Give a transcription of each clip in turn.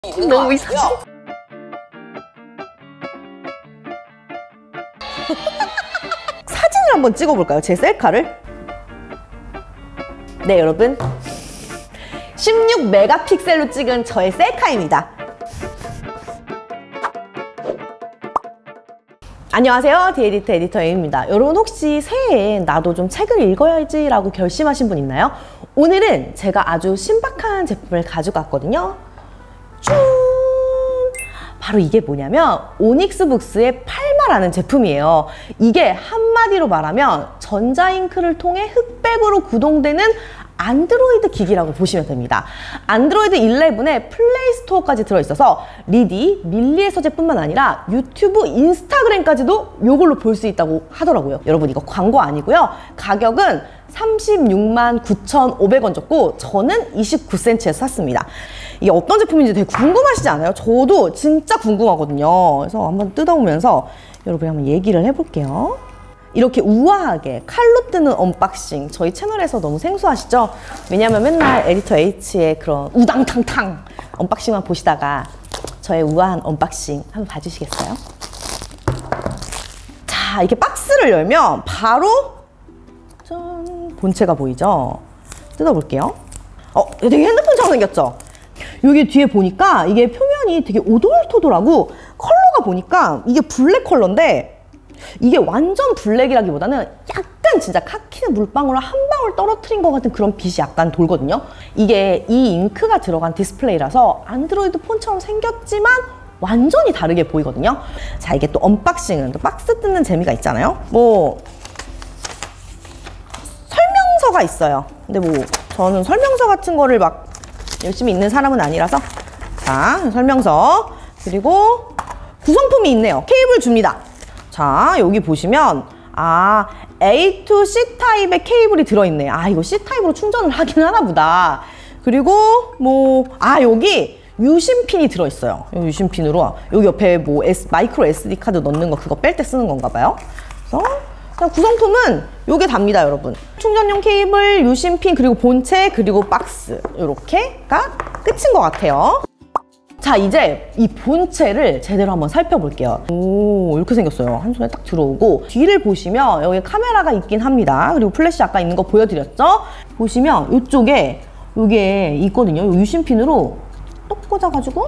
너무 이상해. 사진을 한번 찍어볼까요? 제 셀카를? 네, 여러분. 16메가픽셀로 찍은 저의 셀카입니다. 안녕하세요. 디에디터 에디터 A입니다. 여러분 혹시 새해에 나도 좀 책을 읽어야지 라고 결심하신 분 있나요? 오늘은 제가 아주 신박한 제품을 가지고 왔거든요. 쭈! 바로 이게 뭐냐면 오닉스북스의 팔마라는 제품이에요. 이게 한마디로 말하면 전자잉크를 통해 흑백으로 구동되는 안드로이드 기기라고 보시면 됩니다. 안드로이드 11에 플레이 스토어까지 들어있어서 리디, 밀리의 서재뿐만 아니라 유튜브, 인스타그램까지도 이걸로 볼 수 있다고 하더라고요. 여러분 이거 광고 아니고요. 가격은 36만 9,500원 줬고 저는 29cm에서 샀습니다. 이게 어떤 제품인지 되게 궁금하시지 않아요? 저도 진짜 궁금하거든요. 그래서 한번 뜯어보면서 여러분 한번 얘기를 해볼게요. 이렇게 우아하게 칼로 뜨는 언박싱 저희 채널에서 너무 생소하시죠? 왜냐면 맨날 에디터 H의 그런 우당탕탕 언박싱만 보시다가 저의 우아한 언박싱 한번 봐주시겠어요? 자, 이렇게 박스를 열면 바로 짠, 본체가 보이죠? 뜯어볼게요. 되게 핸드폰처럼 생겼죠? 여기 뒤에 보니까 이게 표면이 되게 오돌토돌하고 컬러가 보니까 이게 블랙 컬러인데 이게 완전 블랙이라기보다는 약간 진짜 카키의 물방울을 한 방울 떨어뜨린 것 같은 그런 빛이 약간 돌거든요. 이게 이 잉크가 들어간 디스플레이라서 안드로이드 폰처럼 생겼지만 완전히 다르게 보이거든요. 자, 이게 또 언박싱은 또 박스 뜯는 재미가 있잖아요. 뭐 설명서가 있어요. 근데 뭐 저는 설명서 같은 거를 막 열심히 읽는 사람은 아니라서 자, 설명서 그리고 구성품이 있네요. 케이블 줍니다. 자, 여기 보시면 A to C 타입의 케이블이 들어있네. 이거 C 타입으로 충전을 하긴 하나 보다. 그리고 뭐 여기 유심핀이 들어있어요. 이 유심핀으로 여기 옆에 뭐 마이크로 SD 카드 넣는 거 그거 뺄 때 쓰는 건가 봐요. 그래서 구성품은 요게 답니다, 여러분. 충전용 케이블, 유심핀, 그리고 본체, 그리고 박스 요렇게가 끝인 것 같아요. 자, 이제 이 본체를 제대로 한번 살펴볼게요. 오, 이렇게 생겼어요. 한 손에 딱 들어오고 뒤를 보시면 여기 카메라가 있긴 합니다. 그리고 플래시 아까 있는 거 보여드렸죠? 보시면 이쪽에 요게 있거든요. 요 유심핀으로 똑 꽂아가지고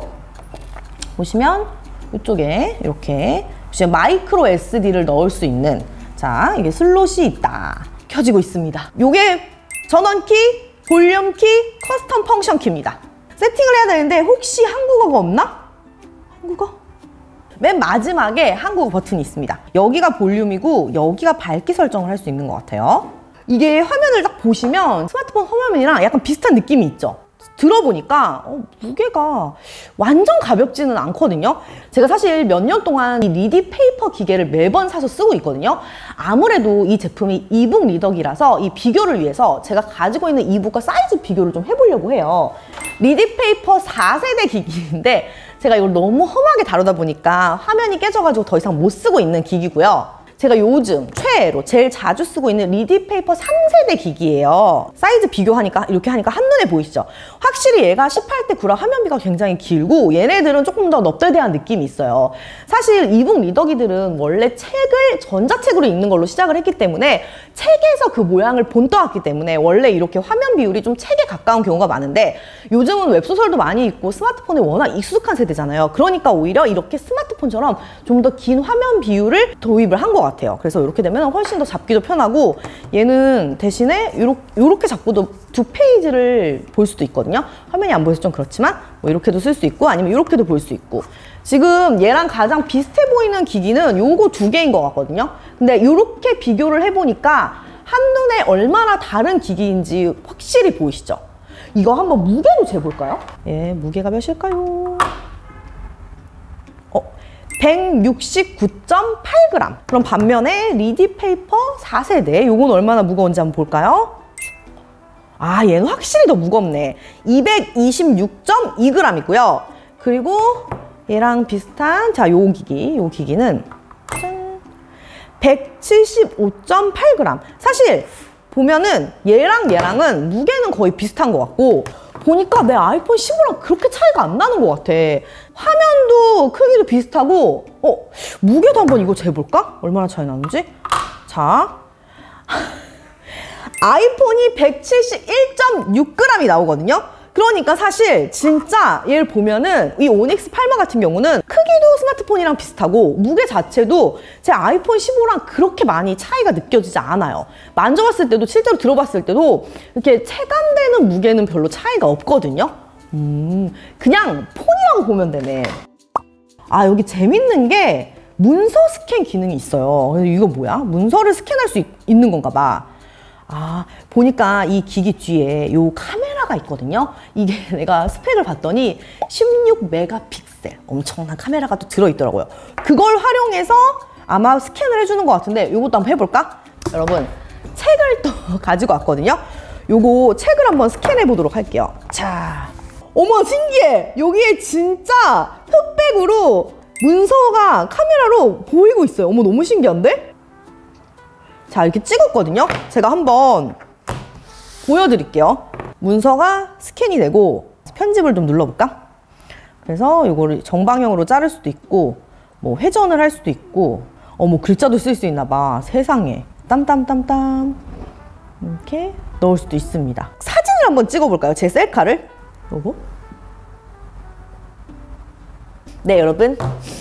보시면 이쪽에 이렇게 보시면 마이크로 SD를 넣을 수 있는 자, 이게 슬롯이 있다. 켜지고 있습니다. 요게 전원키, 볼륨키, 커스텀 펑션 키입니다. 세팅을 해야 되는데 혹시 한국어가 없나? 한국어? 맨 마지막에 한국어 버튼이 있습니다. 여기가 볼륨이고 여기가 밝기 설정을 할 수 있는 것 같아요. 이게 화면을 딱 보시면 스마트폰 화면이랑 약간 비슷한 느낌이 있죠? 들어보니까 무게가 완전 가볍지는 않거든요. 제가 사실 몇 년 동안 이 리디 페이퍼 기계를 매번 사서 쓰고 있거든요. 아무래도 이 제품이 이북 리더기라서 이 비교를 위해서 제가 가지고 있는 이북과 사이즈 비교를 좀 해보려고 해요. 리디 페이퍼 4세대 기기인데 제가 이걸 너무 험하게 다루다 보니까 화면이 깨져가지고 더 이상 못 쓰고 있는 기기고요. 제가 요즘 최애로 제일 자주 쓰고 있는 리디 페이퍼 3세대 기기예요. 사이즈 비교하니까 이렇게 하니까 한눈에 보이시죠? 확실히 얘가 18대 9라 화면비가 굉장히 길고 얘네들은 조금 더 넙대대한 느낌이 있어요. 사실 이북 리더기들은 원래 책을 전자책으로 읽는 걸로 시작을 했기 때문에 책에서 그 모양을 본떠왔기 때문에 원래 이렇게 화면 비율이 좀 책에 가까운 경우가 많은데 요즘은 웹소설도 많이 읽고 스마트폰에 워낙 익숙한 세대잖아요. 그러니까 오히려 이렇게 스마트폰처럼 좀 더 긴 화면 비율을 도입을 한 것 같아요. 그래서 이렇게 되면 훨씬 더 잡기도 편하고 얘는 대신에 이렇게 잡고도 두 페이지를 볼 수도 있거든요. 화면이 안 보여서 좀 그렇지만 뭐 이렇게도 쓸 수 있고 아니면 이렇게도 볼 수 있고 지금 얘랑 가장 비슷해 보이는 기기는 요거 두 개인 것 같거든요. 근데 이렇게 비교를 해보니까 한눈에 얼마나 다른 기기인지 확실히 보이시죠? 이거 한번 무게로 재볼까요? 예, 무게가 몇일까요? 169.8g. 그럼 반면에 리디 페이퍼 4세대 요건 얼마나 무거운지 한번 볼까요? 얘는 확실히 더 무겁네. 226.2g이고요. 그리고 얘랑 비슷한 요 기기는 짠, 175.8g. 사실 보면은 얘랑은 무게는 거의 비슷한 것 같고 보니까 내 아이폰 15랑 그렇게 차이가 안 나는 것 같아. 화면도 크기도 비슷하고 무게도 한번 이거 재볼까? 얼마나 차이 나는지? 자, 아이폰이 171.6g이 나오거든요. 그러니까 사실 진짜 얘를 보면은 이 오닉스 팔마 같은 경우는 크기도 스마트폰이랑 비슷하고 무게 자체도 제 아이폰 15랑 그렇게 많이 차이가 느껴지지 않아요. 만져봤을 때도 실제로 들어봤을 때도 이렇게 체감되는 무게는 별로 차이가 없거든요. 그냥 폰이라고 보면 되네. 아, 여기 재밌는 게 문서 스캔 기능이 있어요. 이거 뭐야? 문서를 스캔할 수 있는 건가 봐. 아, 보니까 이 기기 뒤에 요 카메라가 있거든요. 이게 내가 스펙을 봤더니 16메가픽셀 엄청난 카메라가 또 들어있더라고요. 그걸 활용해서 아마 스캔을 해주는 것 같은데 요것도 한번 해볼까? 여러분, 책을 또 가지고 왔거든요. 요거 책을 한번 스캔해 보도록 할게요. 자, 어머 신기해! 여기에 진짜 흑백으로 문서가 카메라로 보이고 있어요. 어머 너무 신기한데? 자, 이렇게 찍었거든요. 제가 한번 보여드릴게요. 문서가 스캔이 되고 편집을 좀 눌러볼까? 그래서 이거를 정방향으로 자를 수도 있고 뭐 회전을 할 수도 있고 어머 글자도 쓸 수 있나 봐. 세상에. 땀땀땀땀 이렇게 넣을 수도 있습니다. 사진을 한번 찍어볼까요? 제 셀카를. 요거. 네, 여러분.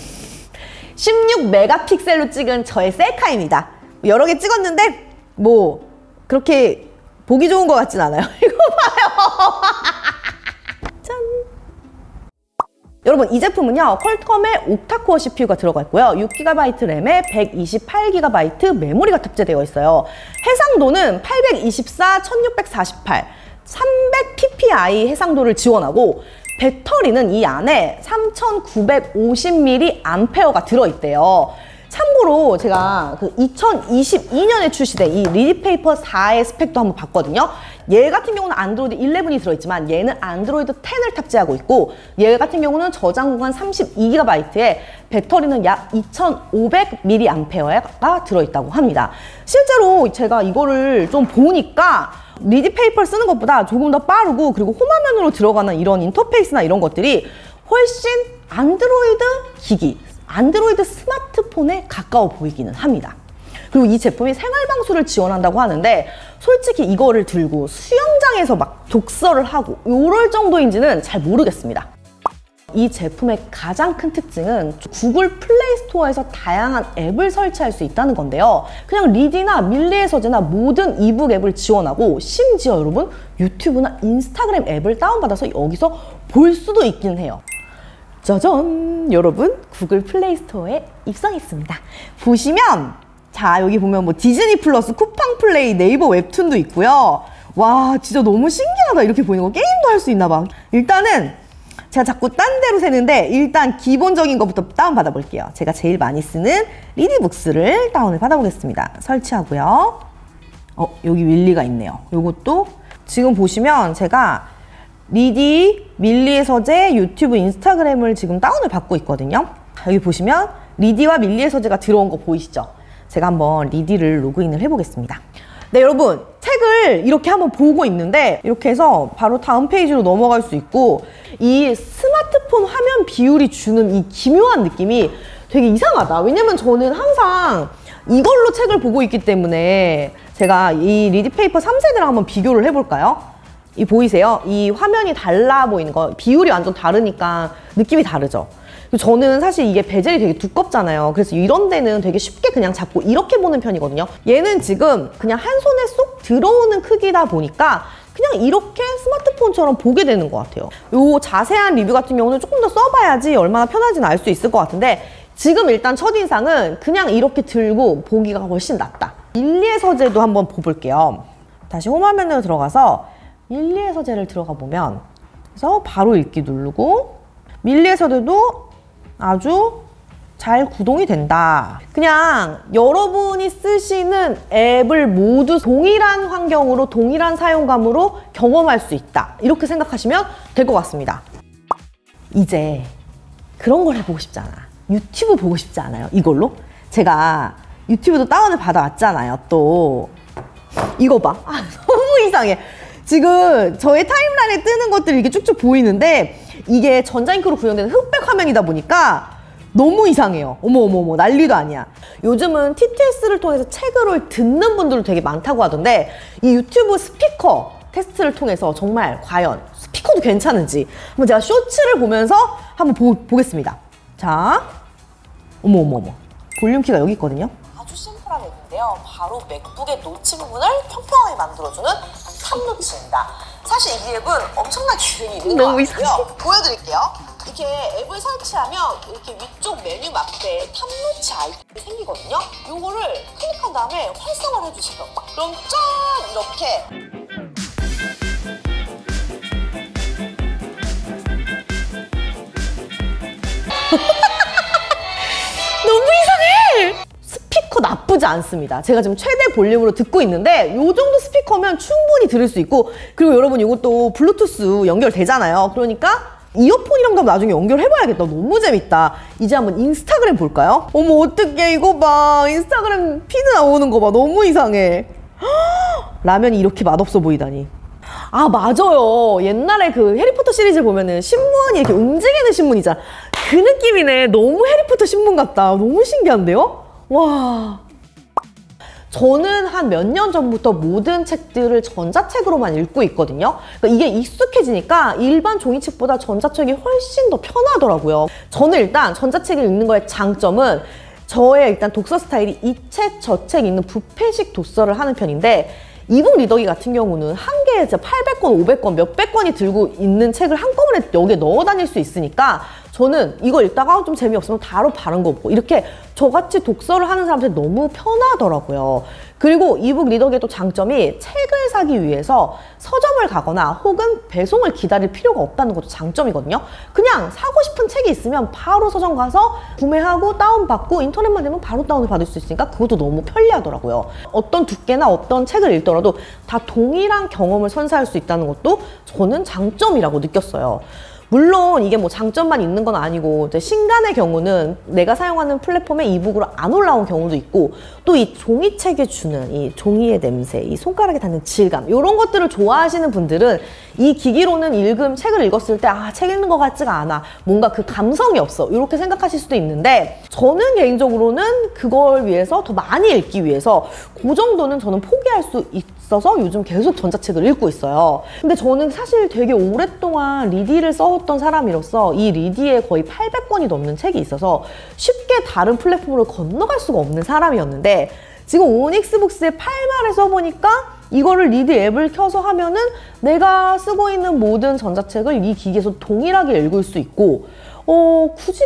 16메가픽셀로 찍은 저의 셀카입니다. 여러 개 찍었는데 뭐 그렇게 보기 좋은 것 같진 않아요. 이거 봐요. 짠. 여러분, 이 제품은요 퀄컴의 옥타코어 CPU가 들어가 있고요. 6GB 램에 128GB 메모리가 탑재되어 있어요. 해상도는 824, 1648, 300 ppi 해상도를 지원하고 배터리는 이 안에 3950mAh가 들어있대요. 참고로 제가 그 2022년에 출시된 이 리디페이퍼 4의 스펙도 한번 봤거든요. 얘 같은 경우는 안드로이드 11이 들어있지만 얘는 안드로이드 10을 탑재하고 있고 얘 같은 경우는 저장 공간 32GB에 배터리는 약 2500mAh가 들어있다고 합니다. 실제로 제가 이거를 좀 보니까 리디페이퍼를 쓰는 것보다 조금 더 빠르고 그리고 홈화면으로 들어가는 이런 인터페이스나 이런 것들이 훨씬 안드로이드 기기, 안드로이드 스마트폰에 가까워 보이기는 합니다. 그리고 이 제품이 생활방수를 지원한다고 하는데 솔직히 이거를 들고 수영장에서 막 독서를 하고 이럴 정도인지는 잘 모르겠습니다. 이 제품의 가장 큰 특징은 구글 플레이 스토어에서 다양한 앱을 설치할 수 있다는 건데요. 그냥 리디나 밀리의 서재나 모든 이북 앱을 지원하고 심지어 여러분 유튜브나 인스타그램 앱을 다운받아서 여기서 볼 수도 있긴 해요. 짜잔! 여러분, 구글 플레이 스토어에 입성했습니다. 보시면 자, 여기 보면 뭐 디즈니 플러스, 쿠팡 플레이, 네이버 웹툰도 있고요. 와, 진짜 너무 신기하다. 이렇게 보이는 거. 게임도 할 수 있나 봐. 일단은 제가 자꾸 딴 데로 새는데 일단 기본적인 것부터 다운받아 볼게요. 제가 제일 많이 쓰는 리디북스를 다운을 받아보겠습니다. 설치하고요. 여기 윌리가 있네요. 요것도 지금 보시면 제가 리디, 밀리의 서재, 유튜브, 인스타그램을 지금 다운을 받고 있거든요. 여기 보시면 리디와 밀리의 서재가 들어온 거 보이시죠? 제가 한번 리디를 로그인을 해보겠습니다. 네, 여러분, 책을 이렇게 한번 보고 있는데 이렇게 해서 바로 다음 페이지로 넘어갈 수 있고 이 스마트폰 화면 비율이 주는 이 기묘한 느낌이 되게 이상하다. 왜냐면 저는 항상 이걸로 책을 보고 있기 때문에 제가 이 리디페이퍼 3세대랑 한번 비교를 해볼까요? 이 보이세요? 이 화면이 달라 보이는 거, 비율이 완전 다르니까 느낌이 다르죠? 저는 사실 이게 베젤이 되게 두껍잖아요. 그래서 이런 데는 되게 쉽게 그냥 잡고 이렇게 보는 편이거든요. 얘는 지금 그냥 한 손에 쏙 들어오는 크기다 보니까 그냥 이렇게 스마트폰처럼 보게 되는 것 같아요. 요 자세한 리뷰 같은 경우는 조금 더 써봐야지 얼마나 편한지는 알 수 있을 것 같은데 지금 일단 첫인상은 그냥 이렇게 들고 보기가 훨씬 낫다. 밀리의 서재도 한번 보볼게요. 다시 홈화면으로 들어가서 밀리의 서재를 들어가 보면 그래서 바로 읽기 누르고 밀리의 서재도 아주 잘 구동이 된다. 그냥 여러분이 쓰시는 앱을 모두 동일한 환경으로 동일한 사용감으로 경험할 수 있다. 이렇게 생각하시면 될 것 같습니다. 이제 그런 걸 해보고 싶지 않아. 유튜브 보고 싶지 않아요? 이걸로? 제가 유튜브도 다운을 받아왔잖아요. 또 이거 봐. 너무 이상해. 지금 저의 타임라인에 뜨는 것들이 이렇게 쭉쭉 보이는데 이게 전자잉크로 구현되는 흑백 화면이다 보니까 너무 이상해요. 어머 난리도 아니야. 요즘은 TTS를 통해서 책을 듣는 분들도 되게 많다고 하던데 이 유튜브 스피커 테스트를 통해서 정말 과연 스피커도 괜찮은지 한번 제가 쇼츠를 보면서 한번 보겠습니다. 자, 어머 볼륨키가 여기 있거든요. 아주 심플한 앱인데요. 바로 맥북의 노치 부분을 평평하게 만들어주는 탑노치입니다. 사실 이 앱은 엄청난 기능이 있는 것 같고요. 보여드릴게요. 이렇게 앱을 설치하면 이렇게 위쪽 메뉴 앞에 탑노치 아이콘이 생기거든요. 요거를 클릭한 다음에 활성화를 해주세요. 그럼 짠! 이렇게 너무 이상해! 스피커 나쁘지 않습니다. 제가 지금 최대 볼륨으로 듣고 있는데 이 정도 스피커면 충분히 들을 수 있고, 그리고 여러분 이것도 블루투스 연결되잖아요. 그러니까 이어폰이랑도 나중에 연결해봐야겠다. 너무 재밌다. 이제 한번 인스타그램 볼까요? 어머 어떡해, 이거 봐. 인스타그램 피드 나오는 거 봐. 너무 이상해. 라면이 이렇게 맛없어 보이다니. 아 맞아요. 옛날에 그 해리포터 시리즈 보면은 신문이 이렇게 움직이는 신문 있잖아. 그 느낌이네. 너무 해리포터 신문 같다. 너무 신기한데요? 와. 저는 한 몇 년 전부터 모든 책들을 전자책으로만 읽고 있거든요. 그러니까 이게 익숙해지니까 일반 종이책보다 전자책이 훨씬 더 편하더라고요. 저는 일단 전자책을 읽는 거의 장점은 저의 일단 독서 스타일이 이 책, 저 책 읽는 부패식 독서를 하는 편인데, 이북 리더기 같은 경우는 한 개에 진짜 800권, 500권, 몇백 권이 들고 있는 책을 한꺼번에 여기에 넣어 다닐 수 있으니까 저는 이거 읽다가 좀 재미없으면 바로 다른 거 보고, 이렇게 저같이 독서를 하는 사람들이 너무 편하더라고요. 그리고 이북 리더기의 또 장점이 책을 사기 위해서 서점을 가거나 혹은 배송을 기다릴 필요가 없다는 것도 장점이거든요. 그냥 사고 싶은 책이 있으면 바로 서점 가서 구매하고 다운받고 인터넷만 되면 바로 다운을 받을 수 있으니까 그것도 너무 편리하더라고요. 어떤 두께나 어떤 책을 읽더라도 다 동일한 경험을 선사할 수 있다는 것도 저는 장점이라고 느꼈어요. 물론 이게 뭐 장점만 있는 건 아니고, 이제 신간의 경우는 내가 사용하는 플랫폼에 이북으로 안 올라온 경우도 있고, 또 이 종이책이 주는 이 종이의 냄새, 이 손가락에 닿는 질감, 이런 것들을 좋아하시는 분들은 이 기기로는 책을 읽었을 때 책 읽는 것 같지가 않아, 뭔가 그 감성이 없어, 이렇게 생각하실 수도 있는데, 저는 개인적으로는 그걸 위해서 더 많이 읽기 위해서 그 정도는 저는 포기할 수 있어서 요즘 계속 전자책을 읽고 있어요. 근데 저는 사실 되게 오랫동안 리디를 써왔던 사람이로서 이 리디에 거의 800권이 넘는 책이 있어서 쉽게 다른 플랫폼으로 건너갈 수가 없는 사람이었는데, 지금 오닉스북스의 8말을 써보니까 이거를 리드 앱을 켜서 하면은 내가 쓰고 있는 모든 전자책을 이 기기에서 동일하게 읽을 수 있고, 굳이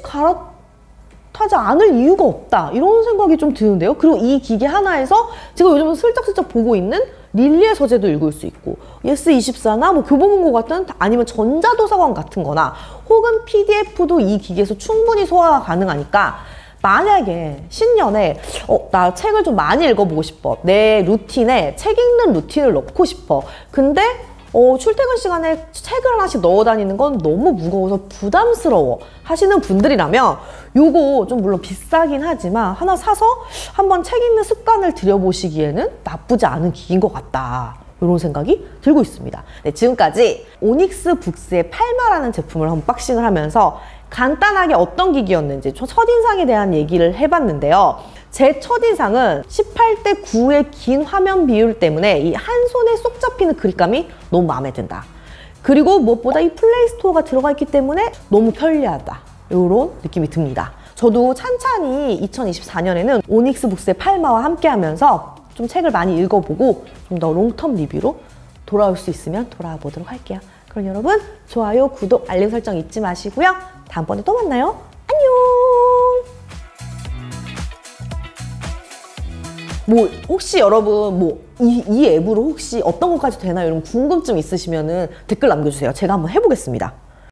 갈아타지 않을 이유가 없다, 이런 생각이 좀 드는데요. 그리고 이 기기 하나에서 제가 요즘 슬쩍슬쩍 보고 있는 릴리의 서재도 읽을 수 있고, 예스24나 뭐 교보문고 같은, 아니면 전자도서관 같은 거나 혹은 PDF도 이 기기에서 충분히 소화가 가능하니까, 만약에 신년에 나 책을 좀 많이 읽어보고 싶어, 내 루틴에 책 읽는 루틴을 넣고 싶어, 근데 출퇴근 시간에 책을 하나씩 넣어 다니는 건 너무 무거워서 부담스러워 하시는 분들이라면 요거 좀 물론 비싸긴 하지만 하나 사서 한번 책 읽는 습관을 들여보시기에는 나쁘지 않은 기기인 것 같다, 이런 생각이 들고 있습니다. 네, 지금까지 오닉스북스의 8마라는 제품을 언박싱을 하면서 간단하게 어떤 기기였는지 첫인상에 대한 얘기를 해봤는데요. 제 첫인상은 18대 9의 긴 화면 비율 때문에 이 한 손에 쏙 잡히는 그립감이 너무 마음에 든다. 그리고 무엇보다 이 플레이스토어가 들어가 있기 때문에 너무 편리하다, 이런 느낌이 듭니다. 저도 찬찬히 2024년에는 오닉스북스의 8마와 함께 하면서 좀 책을 많이 읽어보고 좀 더 롱텀 리뷰로 돌아올 수 있으면 돌아와 보도록 할게요. 그럼 여러분, 좋아요, 구독, 알림 설정 잊지 마시고요. 다음번에 또 만나요. 안녕! 뭐 혹시 여러분 뭐 이 앱으로 혹시 어떤 것까지 되나, 이런 궁금증 있으시면은 댓글 남겨주세요. 제가 한번 해보겠습니다.